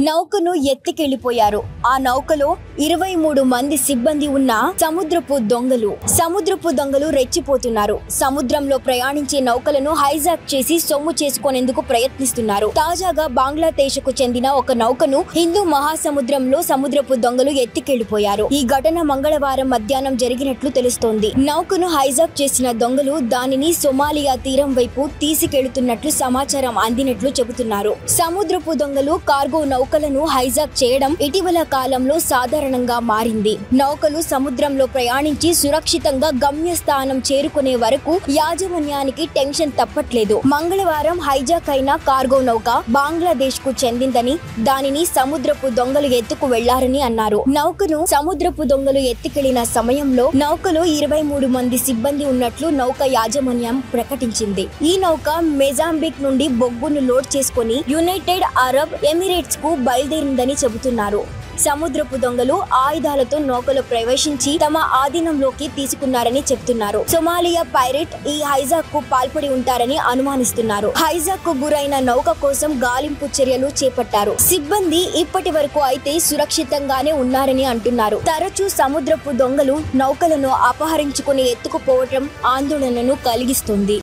నౌకను ఎత్తికెళ్లిపోయారు. ఆ నౌకలో 23 మంది సిబ్బంది ఉన్న సముద్రపు దొంగలు రెచ్చిపోతున్నారు. సముద్రంలో ప్రయాణించే నౌకలను హైజాక్ చేసి సొమ్ము చేసుకునేందుకు ప్రయత్నిస్తున్నారు. తాజాగా బంగ్లాదేశ్ కు చెందిన ఒక నౌకను హిందూ మహాసముద్రంలో సముద్రపు దొంగలు ఎత్తికెళ్లిపోయారు. ఈ ఘటన మంగళవారం మధ్యాహ్నం జరిగినట్లు తెలుస్తోంది. నౌకను హైజాక్ చేసిన దొంగలు దానిని సొమాలియా తీరం వైపు తీసుకెళ్తున్నట్లు సమాచారం అందినట్లు చెబుతున్నారు. సముద్రపు దొంగలు కార్గో నౌకలను హైజాక్ చేయడం ఇటీవల కాలంలో సాధారణంగా మారింది. నౌకలు సముద్రంలో ప్రయాణించి సురక్షితంగా గమ్యస్థానం చేరుకునే వరకు యాజమాన్యానికి టెన్షన్ తప్పట్లేదు. మంగళవారం హైజాక్ అయిన కార్గో నౌక బంగ్లాదేశ్ కు చెందిందని, దానిని సముద్రపు దొంగలు ఎత్తుకు వెళ్లారని అన్నారు. నౌకను సముద్రపు దొంగలు ఎత్తుకెళ్లిన సమయంలో నౌకలో 23 మంది సిబ్బంది ఉన్నట్లు నౌక యాజమాన్యం ప్రకటించింది. ఈ నౌక మొజాంబిక్ నుండి బొగ్గును లోడ్ చేసుకుని యునైటెడ్ అరబ్ ఎమిరేట్స్ కు బయలుదేరిందని చెబుతున్నారు. సముద్రపు దొంగలు ఆయుధాలతో నౌకలో ప్రవేశించి తమ ఆధీనంలోకి తీసుకున్నారని చెప్తున్నారు. సొమాలియా పైరేట్ ఈ హైజాక్ కు పాల్పడి ఉంటారని అనుమానిస్తున్నారు. హైజాక్ కు గురైన నౌక కోసం గాలింపు చర్యలు చేపట్టారు. సిబ్బంది ఇప్పటి వరకు అయితే సురక్షితంగానే ఉన్నారని అంటున్నారు. తరచూ సముద్రపు దొంగలు నౌకలను అపహరించుకుని ఎత్తుకుపోవటం ఆందోళనను కలిగిస్తుంది.